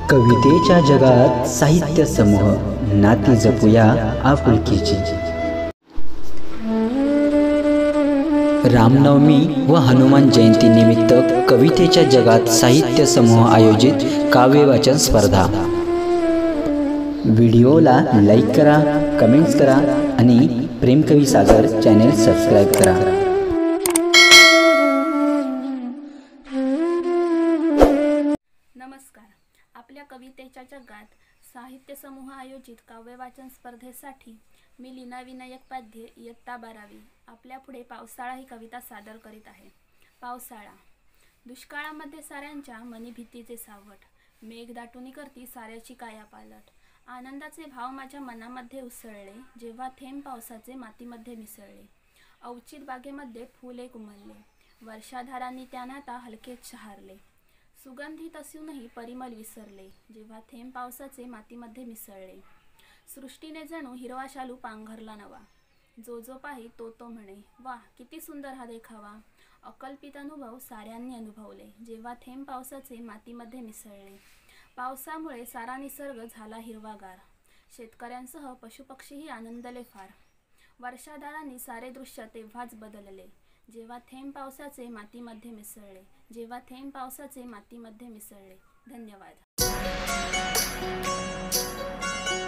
कवितेच्या जगात साहित्य समूह नाती जपूया आपुलकीची। रामनवमी व हनुमान जयंती निमित्त कवितेच्या जगात साहित्य समूह आयोजित काव्य वाचन स्पर्धा। व्हिडिओला लाईक करा, कमेंट्स करा आणि प्रेमकवी सागर चॅनेल सबस्क्राइब करा। नमस्कार। आपल्या कवितेच्या जगात साहित्य समूह आयोजित काव्य वाचन स्पर्धेसाठी मी लीना विनायक पाध्ये इयत्ता 12वी आपल्या पुढे पावसाळा ही कविता सादर करीत आहे। पावसाळा। दुष्काळामध्ये साऱ्यांच्या मनी भीतीचे सावट, मेघ दाटुनी करती साऱ्याची कायापालट। आनंदाचे भाव माझ्या मनामध्ये उसळले, जेव्हा थेंब पावसाचे मातीमध्ये मिसळले। अवचित बागेमध्ये फुले उमलले, वर्षाधारांनी त्यांना आता हलकेच शहारले। सुगंधित असूनही परिमल विसरले, जेव्हा थेंब पावसाचे मातीमध्ये मिसळले। सृष्टीने जणू हिरवा शालू पांघरला नवा, जो जो पाही तो तो म्हणे, वाह किती सुंदर हा देखावा। अकल्पित अनुभव साऱ्यांनी अनुभवले, जेव्हा थेंब पावसाचे मातीमध्ये मिसळले। पावसामुळे सारा निसर्ग झाला हिरवागार, शेतकऱ्यांसह पशुपक्षीही आनंदले फार। वर्षाधारांनी सारे दृश्य तेव्हाच बदलले, जेव्हा थेंब पावसाचे मातीमध्ये मिसळले, जेव्हा थेंब पावसाचे मातीमध्ये मिसळले। धन्यवाद।